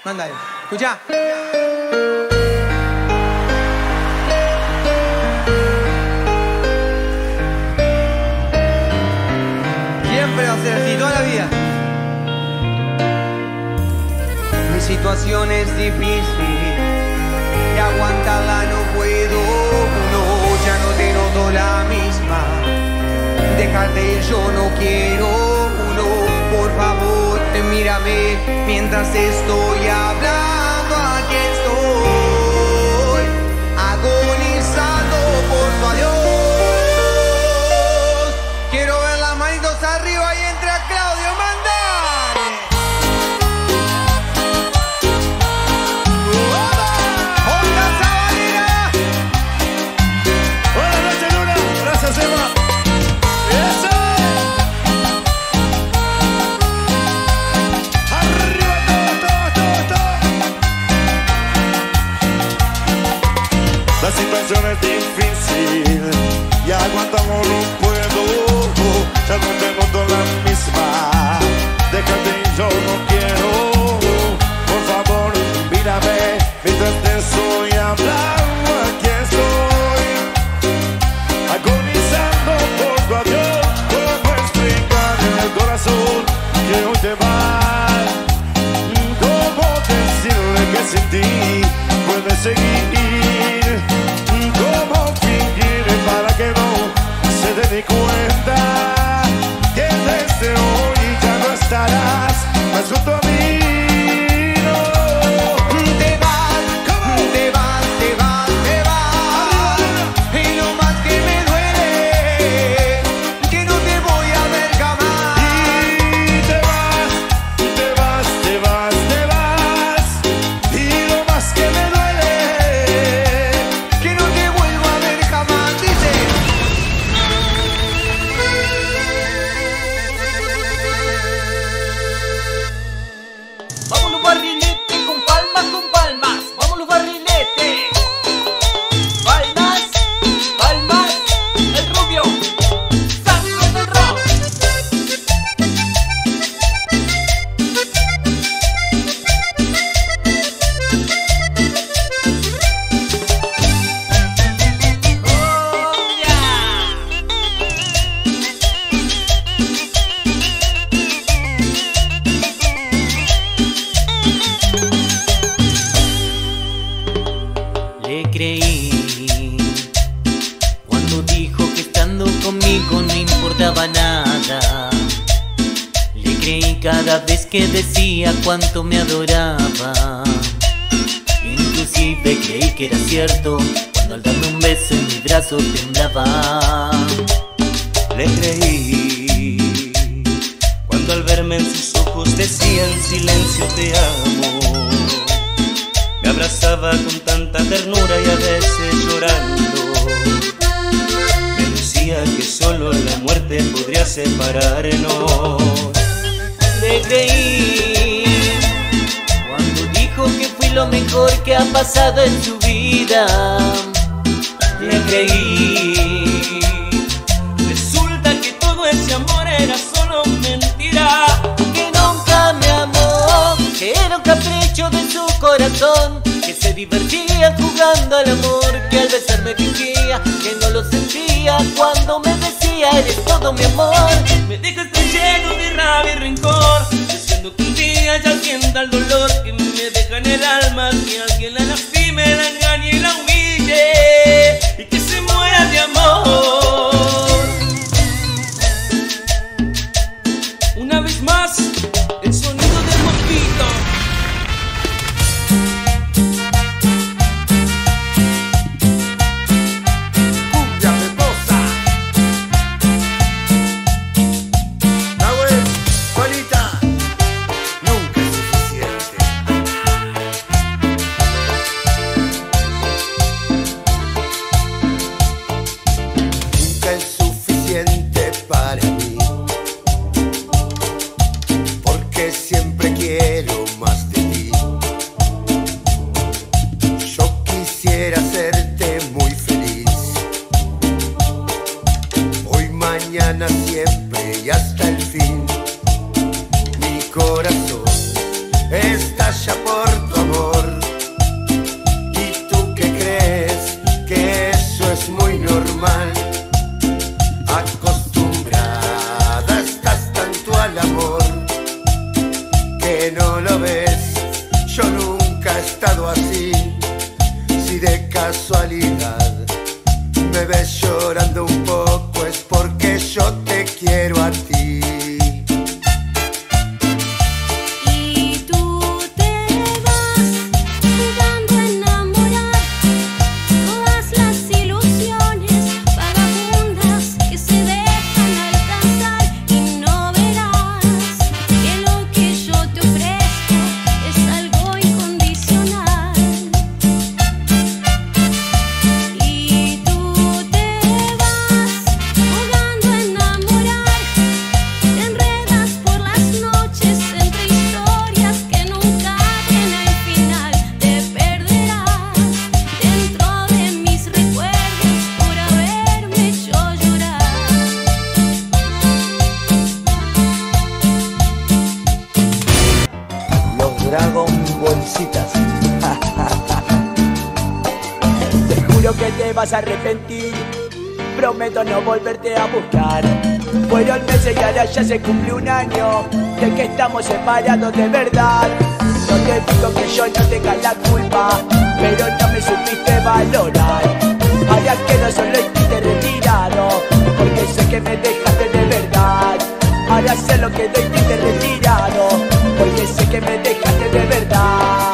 Mándale. Escuchá. Siempre va a ser así, toda la vida. Mi situación es difícil y aguantarla no puedo. No, ya no te noto la misma. Dejarte yo no quiero. No, por favor, mírame mientras estoy hablando. Aquí estoy, agonizando por tu adiós. Quiero ver las manitos arriba y entra Claudio, mandale. ¡Onda Sabanera! Buenas noches, Luna. Gracias, Emma. ¡Eso! ¡Arriba todo! La situación es difícil y aguantamos no puedo. Ya no te noto la misma. Déjate, yo no quiero. Por favor, mírame mientras te estoy hablando. Aquí estoy, agonizando por tu adiós. ¿Cómo explicar en el corazón que hoy te vas? ¿Cómo decirle que sin ti puedes seguir? ¿Cómo fingir para que no se dé ni cuenta que desde hoy ya no estarás más junto a mí? Te vas, te vas, te vas, te vas. Y lo más que me duele, que no te voy a ver jamás. Y te vas, te vas, te vas, te vas. Y lo más que me duele, Que no te vuelvo a ver jamás, dice. Vamos los barriletes con palmas, vamos los barriletes. Palmas, el rubio, Sanco del rock. Oh, yeah. Le creí cuando dijo que estando conmigo no importaba nada. Le creí cada vez que decía cuánto me adoraba. Inclusive creí que era cierto cuando al darme un beso en mi brazo temblaba. Le creí cuando al verme en sus ojos decía en silencio te amo. Me abrazaba con tanta ternura y a veces llorando. Me decía que solo la muerte podría separarnos. Le creí cuando dijo que fui lo mejor que ha pasado en su vida. Le creí. Resulta que todo ese amor era solo mentira. Que nunca me amó, que era un capricho de su corazón, que se divertía jugando al amor, que al besarme fingía que no lo sentía cuando me decía eres todo mi amor. Me dejaste lleno de rabia y rencor, deseando que un día ya sienta el dolor que me deja en el alma, que alguien la lastime, la engañe y la humille y que se muera de amor. Una vez más, el sonido del mosquito. cumbia peposa. Nahuel, Juanita, nunca es suficiente. estado así. Si de casualidad me ves llorando un poco es porque yo te quiero a ti. Que te vas a arrepentir, prometo no volverte a buscar. Fueron meses y ahora ya se cumple un año de que estamos separados de verdad. No te digo que yo no tenga la culpa, pero no me supiste valorar. Ahora quedo solo y te retirado, porque sé que me dejaste de verdad. Ahora sé lo que doy y te retirado, porque sé que me dejaste de verdad.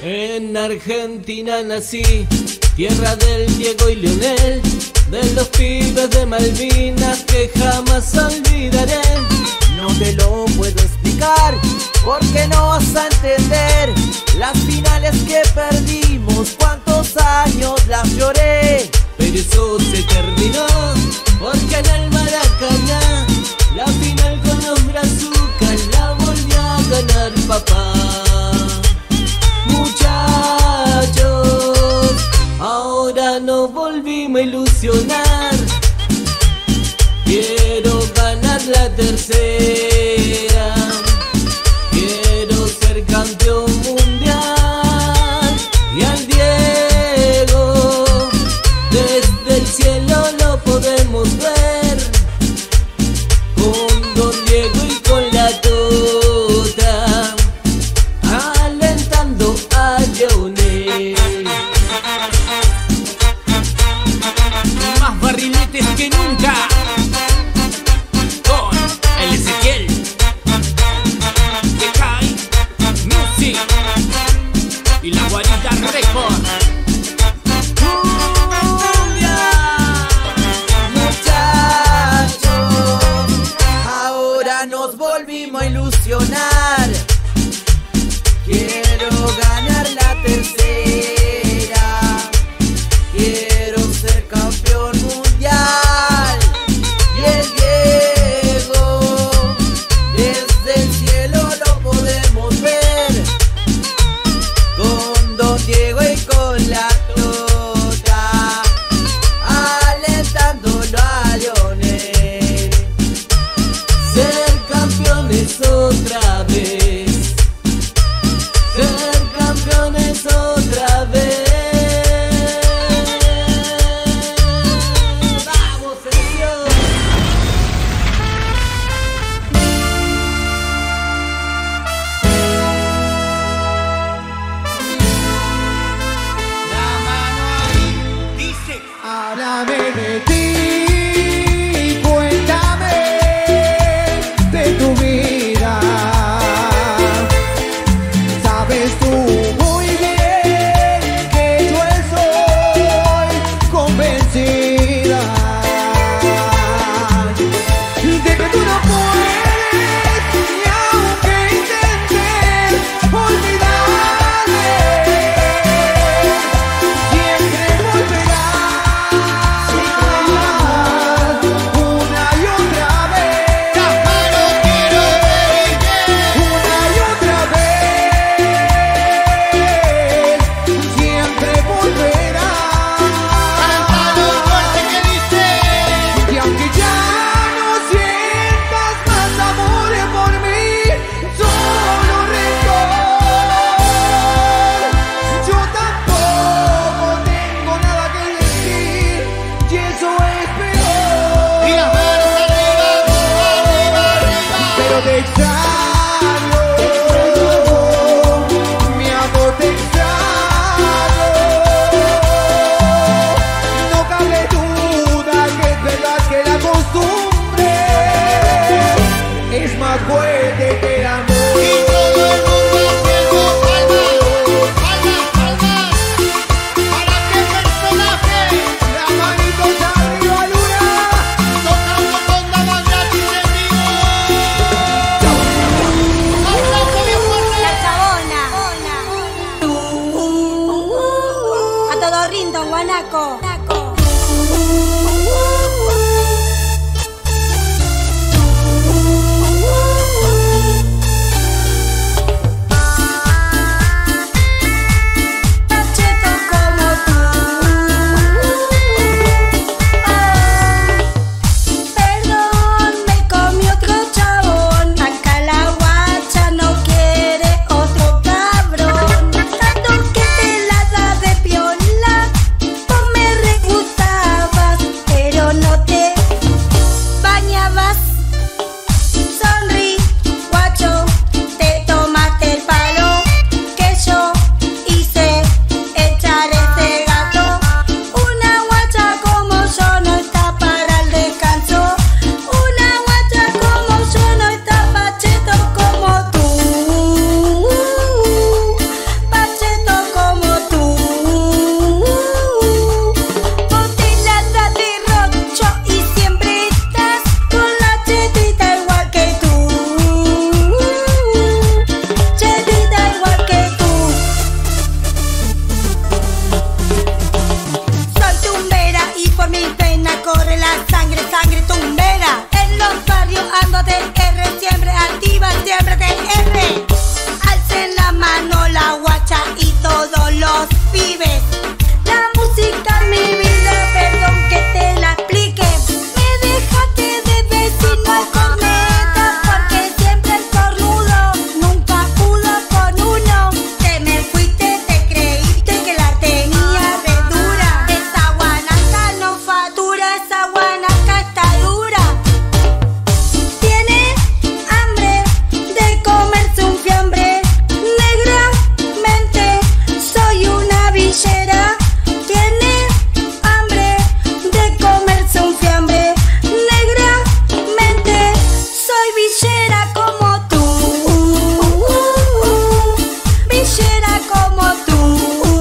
En Argentina nací, tierra del Diego y Leonel, de los pibes de Malvinas que jamás olvidaré. No te lo puedo explicar porque no vas a entender las finales que perdimos, cuántos años las lloré. Pero eso se terminó porque en el Maracaná la final con los brazucas la volvió a ganar papá. Muchachos, ahora nos volvimos a ilusionar. Quiero ganar la tercera, quiero ser campeón mundial. Y al Diego desde el cielo lo podemos ver, con Don Diego y con la Tota, alentando a Leonel. Más barriletes que nunca, con el Ezequiel de Kai Music y la Guarita Record. Muchachos, ahora nos volvimos a ilusionar. Quiero ganar la tercera, quiero ser campeón mundial. Y el Diego desde el cielo lo podemos ver, con Don Diego y con la Tota, alentándolo a Leonel. Ser campeones otra vez, ser campeones otra vez. ¡Vamos, señor! Háblame de ti, cuéntame de tu vida. Sabes tú muy bien que yo estoy convencida de que tú no puedes, ni aunque intentes olvidarme, siempre volverás una y otra vez. Una y otra vez, siempre volverás. Y aunque ya no sientas más amor por mí, solo rencor, yo tampoco tengo nada que decir, y eso es peor. Pero te extraño, mi amor, te extraño. No cabe duda que es verdad que la costumbre es más fuerte que el amor. Las manitos arriba, Luna. La Chabona. A todo rindo, guanaco. Pacheco como tú. Perdón, me comí otro chabón. Acá la guacha no quiere otro cabrón. Tanto que te la da de piola, vos me pibes. La música en mi vida, perdón que te la explique. Me dejaste de vecino al corneta, porque siempre el cornudo nunca pudo con uno. Te me fuiste, te creíste que la tenía re dura. Esa guanaca no factura, esa guanaca está dura. Tiene hambre de comerse un fiambre. Negramente soy una villera. Tiene hambre de comerse un fiambre. Negramente soy villera como tú. Villera como tú.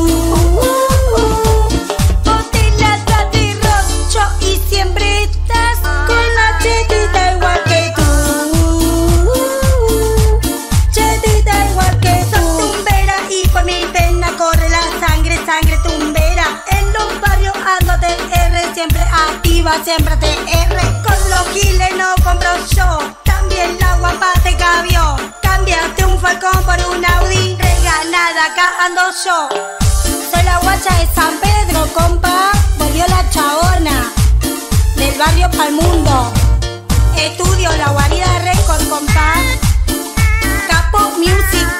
Vos te la das de rocho y siempre estás con la chetita igual que tú. Chetita igual que tú. Sos tumbera y por mi pena corre la sangre, sangre tumbera. En los barrios ando TR, siempre activa, siempre TR. Con los giles no compro yo, también la guapa te cabió. Cambiaste un Falcón por un Audi, regalada acá ando yo. Soy la guacha de San Pedro, compa, volvió la chabona. Del barrio pa'l mundo, estudio la guarida Record, compa. Capo Music.